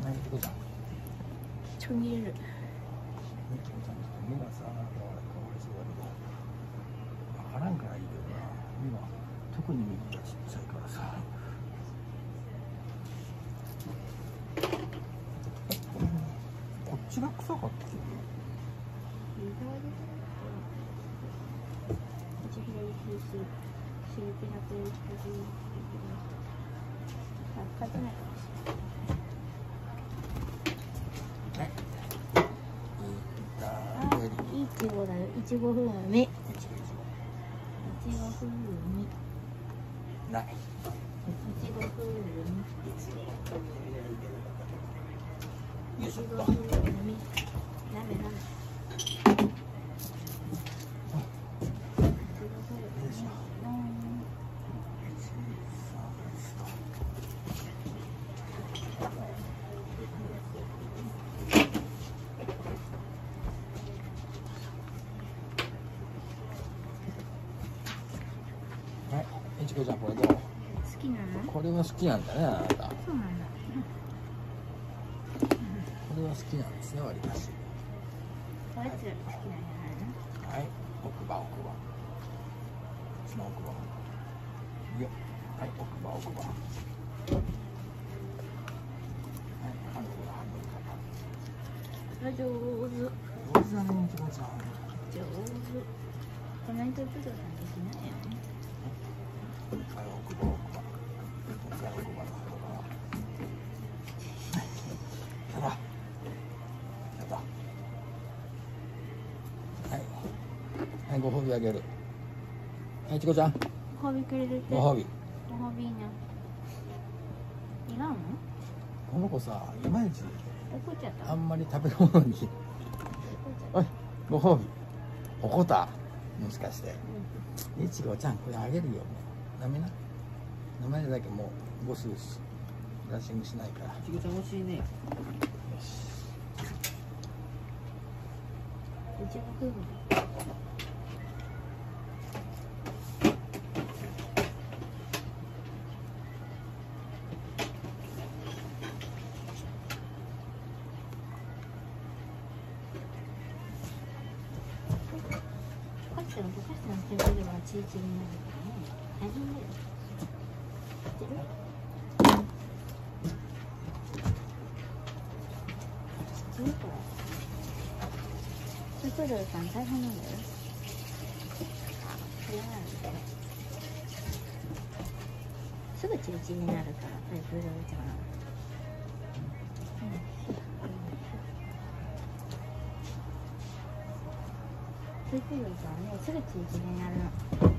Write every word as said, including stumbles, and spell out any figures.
何てことじゃん。 ちょぎる。 目がさ、なんかかわいそうだけど、わからんからいいけどな。目は特に目がちっちゃいからさ。こっちが臭かったっけ？ いちごだよ。いちご風味。いちご風味。 ない。いちご風味。いちご風味。なめなめ。 はい、いちこちゃんこれどう？ 好きなの？ これは好きなんだね、あなた。 そうなんだ。 これは好きなんですね、割り箸。 おやつ好きなんじゃないの？ はい、奥歯奥歯。その奥歯。いや、はい、奥歯奥歯。はい、半分半分か。 上手。 上手だね、いちこちゃん。 上手。コメントプロさんできないよね。 はい、奥歯奥歯。奥歯奥歯の方が。やだ。やだ。はい。はい、ご褒美あげる。はい、ちこちゃん。 ご褒美くれるって。 ご褒美。 ご褒美いいな。いらんの？ この子さ、いまいち。 どこ行っちゃった？ あんまり食べ物に。おい、ご褒美。おこた。もしかして。いちごちゃん、これあげるよ。ダメな。名前だけもう、ボスです。ブラッシングしないから。 いちごちゃん欲しいね。 よし。 いちご風味。溶かしたの溶かしたのってことはチーチになるからね。大変だよ。知ってる？そうか。プードルさん大変なんだよ。嫌なんだよ。すぐチリチリになるから、やっぱりプードルちゃんは。プードルちゃんはね、すぐチリチリになるの。